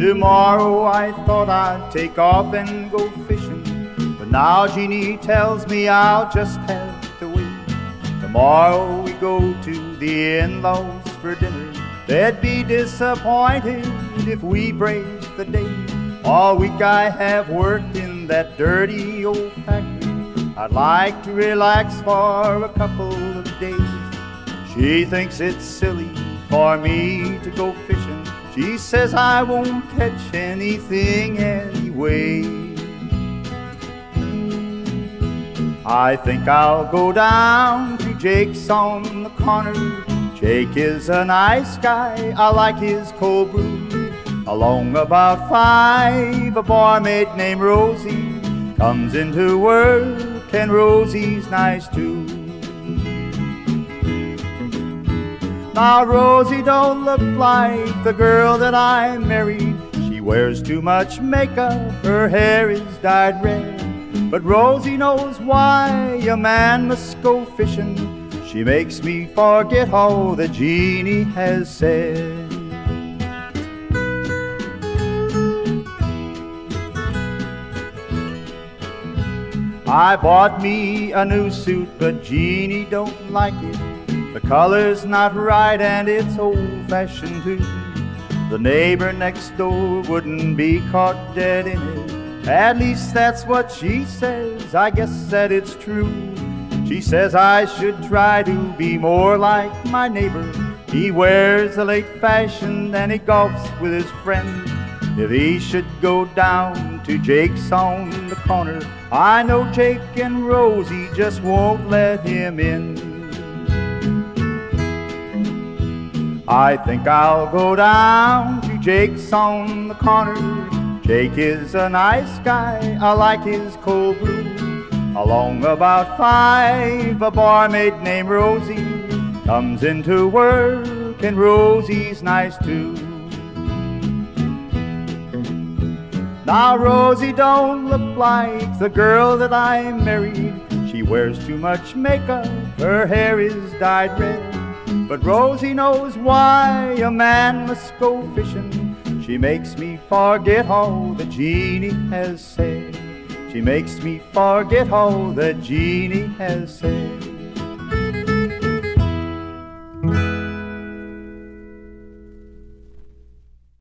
Tomorrow I thought I'd take off and go fishing, but now Jeannie tells me I'll just have to wait. Tomorrow we go to the in-laws for dinner. They'd be disappointed if we break the date. All week I have worked in that dirty old factory. I'd like to relax for a couple of days. She thinks it's silly for me to go fishing. She says I won't catch anything anyway. I think I'll go down to Jake's on the corner. Jake is a nice guy, I like his cold brew. Along about 5, a barmaid named Rosie comes into work, and Rosie's nice too. Now Rosie don't look like the girl that I married. She wears too much makeup, her hair is dyed red. But Rosie knows why a man must go fishing. She makes me forget all that Jeannie has said. I bought me a new suit, but Jeannie don't like it. The color's not right and it's old-fashioned too. The neighbor next door wouldn't be caught dead in it. At least that's what she says, I guess that it's true. She says I should try to be more like my neighbor. He wears a late fashion and he golfs with his friends. If he should go down to Jake's on the corner, I know Jake and Rosie just won't let him in. I think I'll go down to Jake's on the corner. Jake is a nice guy, I like his cold brew. Along about 5, a barmaid named Rosie comes into work, and Rosie's nice too. Now Rosie don't look like the girl that I married. She wears too much makeup, her hair is dyed red. But Rosie knows why a man must go fishing. She makes me forget all that Jeannie has said. She makes me forget all that Jeannie has said.